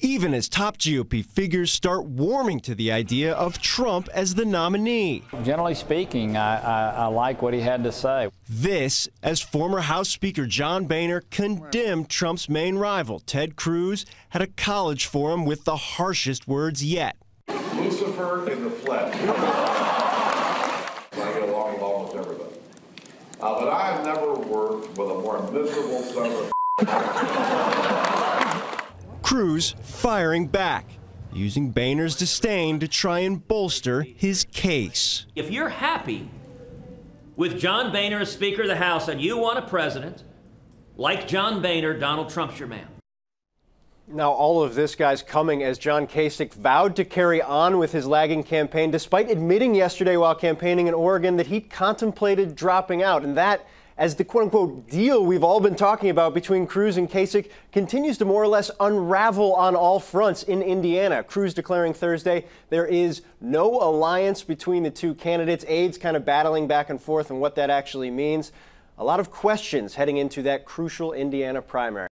even as top GOP figures start warming to the idea of Trump as the nominee. Generally speaking, I like what he had to say. This as former House Speaker John Boehner condemned Trump's main rival, Ted Cruz, at a college forum with the harshest words yet. Lucifer in the flesh. I get along with almost everybody. But I have never worked with a more miserable son of Cruz firing back, using Boehner's disdain to try and bolster his case. If you're happy with John Boehner as Speaker of the House and you want a president like John Boehner, Donald Trump's your man. Now, all of this, guys, coming as John Kasich vowed to carry on with his lagging campaign, despite admitting yesterday while campaigning in Oregon that he contemplated dropping out. And that, as the quote-unquote deal we've all been talking about between Cruz and Kasich continues to more or less unravel on all fronts in Indiana. Cruz declaring Thursday there is no alliance between the two candidates. Aides kind of battling back and forth on what that actually means. A lot of questions heading into that crucial Indiana primary.